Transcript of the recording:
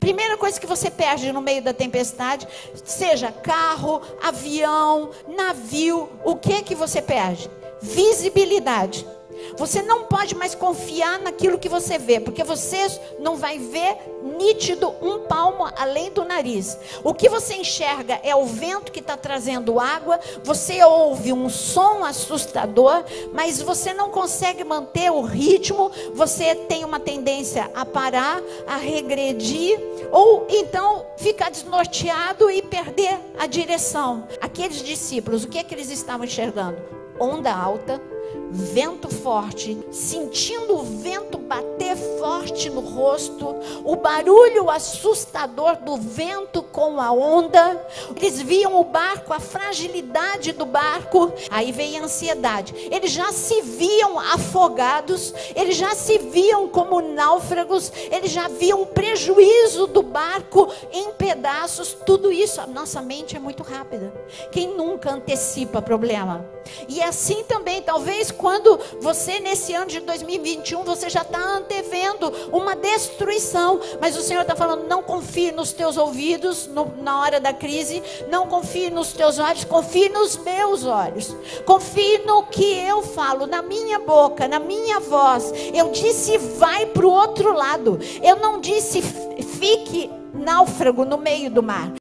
Primeira coisa que você perde no meio da tempestade, seja carro, avião, navio, o que você perde? Visibilidade. Você não pode mais confiar naquilo que você vê, porque você não vai ver nítido um palmo além do nariz. O que você enxerga é o vento que está trazendo água, você ouve um som assustador, mas você não consegue manter o ritmo, você tem uma tendência a parar, a regredir, ou então ficar desnorteado e perder a direção. Aqueles discípulos, o que é que eles estavam enxergando? Onda alta, vento forte, sentindo o vento bater forte no rosto, o barulho assustador do vento com a onda. Eles viam o barco, a fragilidade do barco. Aí veio a ansiedade. Eles já se viam afogados, eles já se viam como náufragos, eles já viam o prejuízo do barco em pedaços. Tudo isso, a nossa mente é muito rápida. Quem nunca antecipa problema? E assim também, talvez quando você nesse ano de 2021, você já está antevendo uma destruição, mas o Senhor está falando, não confie nos teus ouvidos na hora da crise, não confie nos teus olhos, confie nos meus olhos, confie no que eu falo, na minha boca, na minha voz. Eu disse vai para o outro lado, eu não disse fique náufrago no meio do mar.